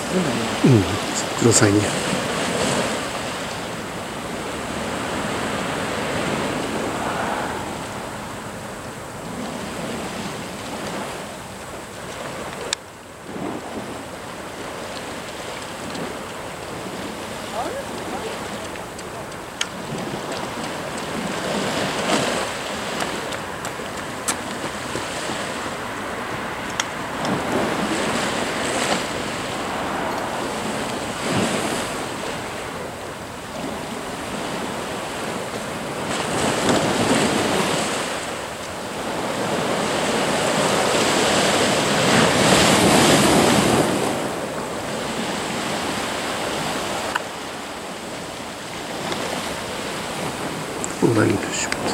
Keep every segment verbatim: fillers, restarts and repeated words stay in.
うん、黒サイに。同じでしょう。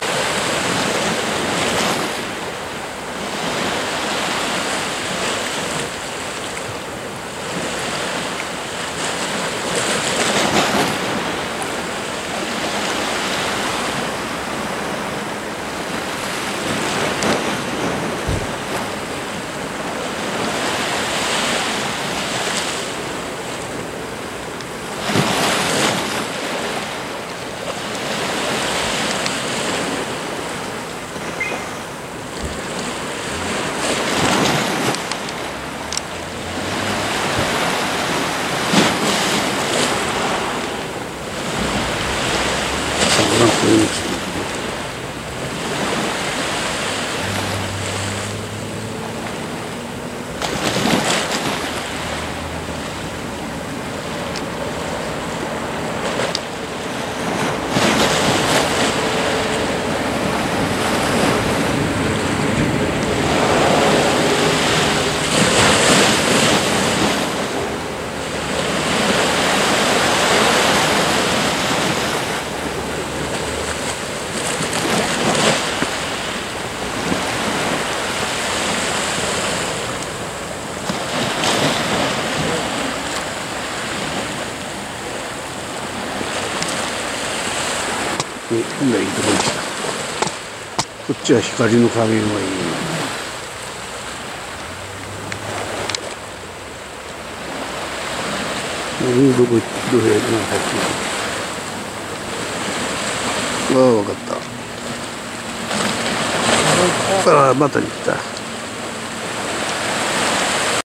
こういうの今いいところに来た。こっちは光の加減はいい。もうどこ行ってどうやるのかって。ああ、分かった。ああ、また行った。